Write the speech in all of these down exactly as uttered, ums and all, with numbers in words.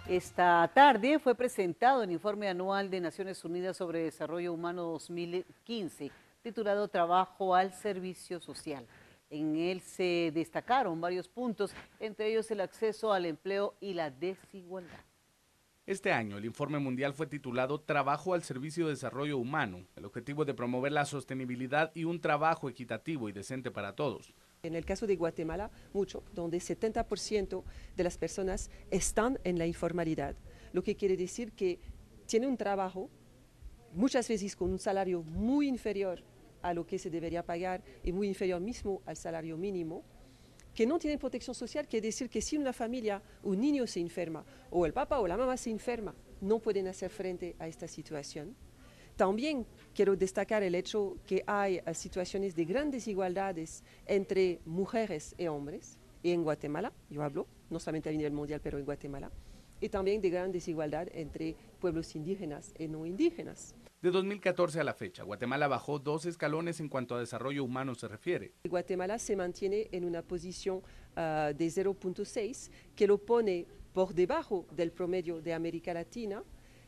Esta tarde fue presentado el informe anual de Naciones Unidas sobre Desarrollo Humano dos mil quince, titulado Trabajo al Servicio Social. En él se destacaron varios puntos, entre ellos el acceso al empleo y la desigualdad. Este año, el informe mundial fue titulado Trabajo al Servicio de Desarrollo Humano. El objetivo es de promover la sostenibilidad y un trabajo equitativo y decente para todos. En el caso de Guatemala, mucho, donde setenta por ciento de las personas están en la informalidad, lo que quiere decir que tienen un trabajo, muchas veces con un salario muy inferior a lo que se debería pagar y muy inferior mismo al salario mínimo, que no tienen protección social, quiere decir que si una familia, un niño se enferma o el papá o la mamá se enferma, no pueden hacer frente a esta situación. También quiero destacar el hecho que hay uh, situaciones de grandes desigualdades entre mujeres y hombres, y en Guatemala, yo hablo, no solamente a nivel mundial, pero en Guatemala, y también de gran desigualdad entre pueblos indígenas y no indígenas. De dos mil catorce a la fecha, Guatemala bajó dos escalones en cuanto a desarrollo humano se refiere. Guatemala se mantiene en una posición uh, de cero punto seis, que lo pone por debajo del promedio de América Latina,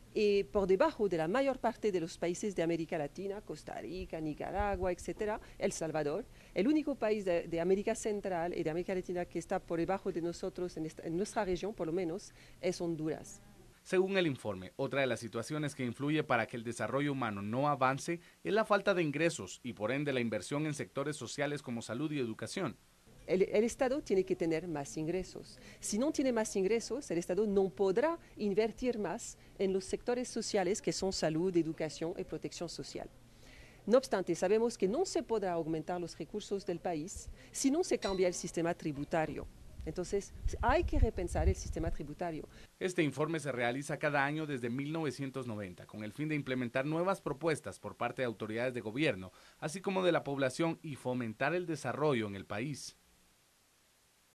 y por debajo de la mayor parte de los países de América Latina, Costa Rica, Nicaragua, etcétera, El Salvador. El único país de, de América Central y de América Latina que está por debajo de nosotros, en, esta, en nuestra región por lo menos, es Honduras. Según el informe, otra de las situaciones que influye para que el desarrollo humano no avance es la falta de ingresos y por ende la inversión en sectores sociales como salud y educación. El, el Estado tiene que tener más ingresos. Si no tiene más ingresos, el Estado no podrá invertir más en los sectores sociales que son salud, educación y protección social. No obstante, sabemos que no se podrá aumentar los recursos del país si no se cambia el sistema tributario. Entonces, hay que repensar el sistema tributario. Este informe se realiza cada año desde mil novecientos noventa, con el fin de implementar nuevas propuestas por parte de autoridades de gobierno, así como de la población y fomentar el desarrollo en el país.